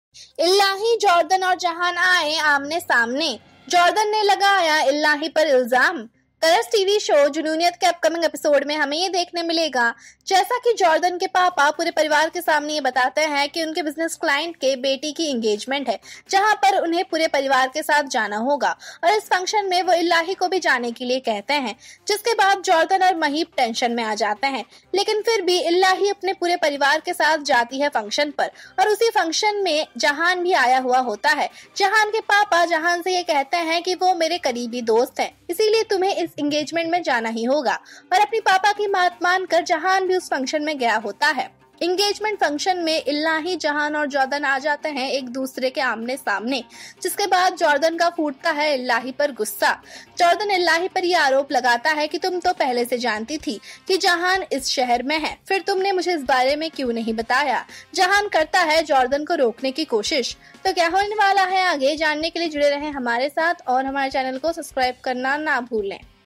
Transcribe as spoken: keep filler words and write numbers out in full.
इल्लाही Jordan और जहान आए आमने सामने। जॉर्डन ने लगाया इल्लाही पर इल्जाम। कलर्स टीवी शो जुनूनियत के अपकमिंग एपिसोड में हमें ये देखने मिलेगा जैसा कि जॉर्डन के पापा पूरे परिवार के सामने ये बताते हैं कि उनके बिजनेस क्लाइंट के बेटी की एंगेजमेंट है, जहां पर उन्हें पूरे परिवार के साथ जाना होगा और इस फंक्शन में वो इल्लाही को भी जाने के लिए कहते हैं, जिसके बाद जॉर्डन और महीब टेंशन में आ जाते हैं। लेकिन फिर भी इल्लाही अपने पूरे परिवार के साथ जाती है फंक्शन पर और उसी फंक्शन में जहान भी आया हुआ होता है। जहान के पापा जहान से ये कहते हैं कि वो मेरे करीबी दोस्त हैं, इसीलिए तुम्हें इस एंगेजमेंट में जाना ही होगा और अपनी पापा की बात मानकर जहान भी उस फंक्शन में गया होता है। एंगेजमेंट फंक्शन में इल्लाही, जहान और जॉर्डन आ जाते हैं एक दूसरे के आमने सामने, जिसके बाद जॉर्डन का फूटता है इल्लाही पर गुस्सा। जॉर्डन इल्लाही पर यह आरोप लगाता है कि तुम तो पहले से जानती थी कि जहान इस शहर में है, फिर तुमने मुझे इस बारे में क्यों नहीं बताया। जहान करता है जॉर्डन को रोकने की कोशिश। तो क्या होने वाला है आगे जानने के लिए जुड़े रहें हमारे साथ और हमारे चैनल को सब्सक्राइब करना ना भूलें।